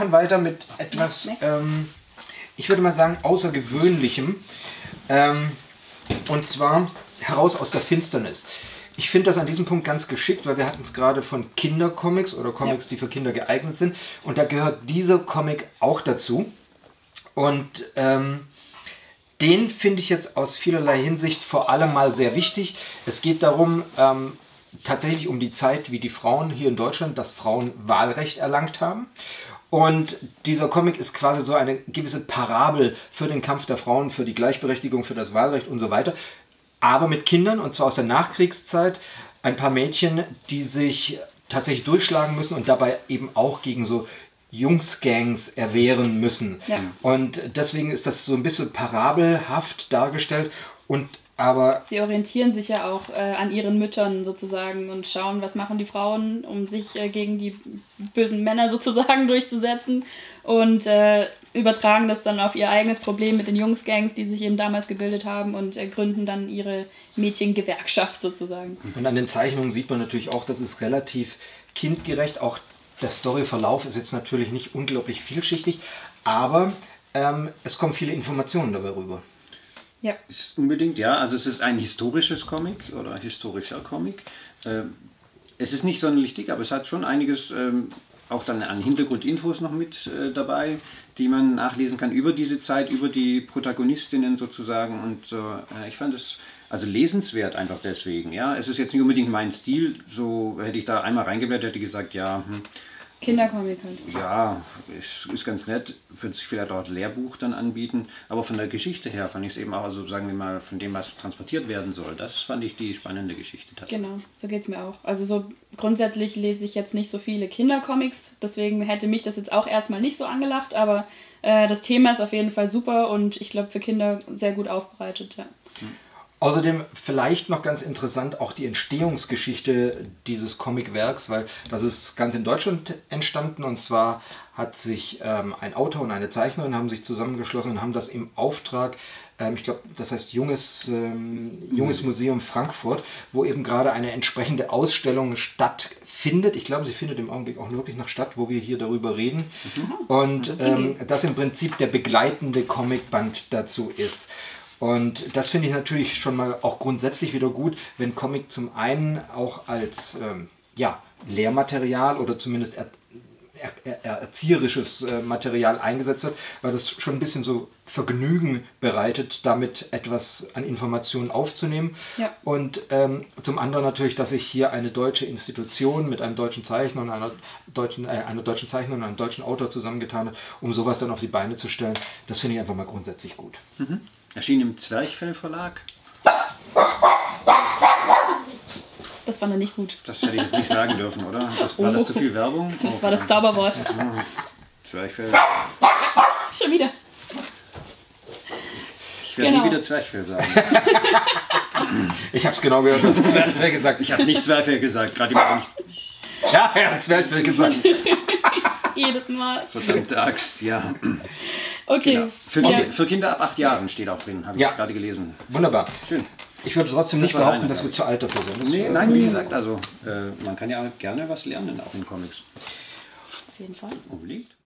gern weiter mit etwas, ich würde mal sagen, Außergewöhnlichem. Und zwar Heraus aus der Finsternis. Ich finde das an diesem Punkt ganz geschickt, weil wir hatten es gerade von Kindercomics oder Comics, die für Kinder geeignet sind. Und da gehört dieser Comic auch dazu. Und den finde ich jetzt aus vielerlei Hinsicht vor allem mal sehr wichtig. Es geht darum, tatsächlich um die Zeit, wie die Frauen hier in Deutschland das Frauenwahlrecht erlangt haben. Und dieser Comic ist quasi so eine gewisse Parabel für den Kampf der Frauen, für die Gleichberechtigung, für das Wahlrecht und so weiter. Aber mit Kindern, und zwar aus der Nachkriegszeit, ein paar Mädchen, die sich tatsächlich durchschlagen müssen und dabei eben auch gegen so Jungsgangs erwehren müssen. Ja. Und deswegen ist das so ein bisschen parabelhaft dargestellt. Aber sie orientieren sich ja auch an ihren Müttern sozusagen und schauen, was machen die Frauen, um sich gegen die bösen Männer sozusagen durchzusetzen und übertragen das dann auf ihr eigenes Problem mit den Jungsgangs, die sich eben damals gebildet haben und gründen dann ihre Mädchengewerkschaft sozusagen. Und an den Zeichnungen sieht man natürlich auch, das ist relativ kindgerecht. Auch der Storyverlauf ist jetzt natürlich nicht unglaublich vielschichtig, aber es kommen viele Informationen dabei rüber. Ja. Ist unbedingt, ja. Also es ist ein historisches Comic oder ein historischer Comic. Es ist nicht sonderlich dick, aber es hat schon einiges auch dann an Hintergrundinfos noch mit dabei, die man nachlesen kann über diese Zeit, über die Protagonistinnen sozusagen. Und ich fand es also lesenswert einfach deswegen. Ja, es ist jetzt nicht unbedingt mein Stil. So hätte ich da einmal reingeblättert, hätte ich gesagt, ja. Kindercomic halt. Ja, ist ganz nett, würde sich vielleicht auch als Lehrbuch dann anbieten, aber von der Geschichte her fand ich es eben auch, also sagen wir mal, von dem, was transportiert werden soll, das fand ich die spannende Geschichte tatsächlich. Genau, so geht es mir auch. Also so grundsätzlich lese ich jetzt nicht so viele Kindercomics, deswegen hätte mich das jetzt auch erstmal nicht so angelacht, aber das Thema ist auf jeden Fall super und ich glaube für Kinder sehr gut aufbereitet, ja. Außerdem vielleicht noch ganz interessant auch die Entstehungsgeschichte dieses Comicwerks, weil das ist ganz in Deutschland entstanden und zwar hat sich ein Autor und eine Zeichnerin haben sich zusammengeschlossen und haben das im Auftrag, ich glaube, das heißt Junges Museum Frankfurt, wo eben gerade eine entsprechende Ausstellung stattfindet. Ich glaube, sie findet im Augenblick auch wirklich noch statt, wo wir hier darüber reden. Und das im Prinzip der begleitende Comicband dazu ist. Und das finde ich natürlich schon mal auch grundsätzlich wieder gut, wenn Comic zum einen auch als Lehrmaterial oder zumindest erzieherisches Material eingesetzt wird, weil das schon ein bisschen so Vergnügen bereitet, damit etwas an Informationen aufzunehmen. Ja. Und zum anderen natürlich, dass sich hier eine deutsche Institution mit einem deutschen Zeichner und einer deutschen Zeichnerin und einem deutschen Autor zusammengetan hat, um sowas dann auf die Beine zu stellen. Das finde ich einfach mal grundsätzlich gut. Mhm. Erschien im Zwerchfell Verlag. Das fand er nicht gut. Das hätte ich jetzt nicht sagen dürfen, oder? War das zu viel Werbung? Das war das Zauberwort. Zwerchfell. Schon wieder. Ich werde nie wieder Zwerchfell sagen. Ich habe es genau gehört, du hast Zwerchfell gesagt. Ich habe nicht Zwerchfell gesagt, gerade nicht. Ja, er hat Zwerchfell gesagt. Jedes Mal. Verdammte Axt, ja. Okay. Genau. Für Kinder ab 8 Jahren steht auch drin, habe ich jetzt gerade gelesen. Wunderbar. Schön. Ich würde trotzdem nicht behaupten, dass wir zu alt dafür sind. Nee, nein, wie gesagt, also man kann ja gerne was lernen, auch in Comics. Auf jeden Fall. Unbedingt.